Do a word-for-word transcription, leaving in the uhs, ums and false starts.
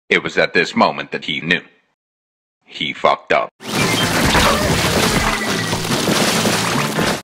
It was at this moment that he knew. He fucked up.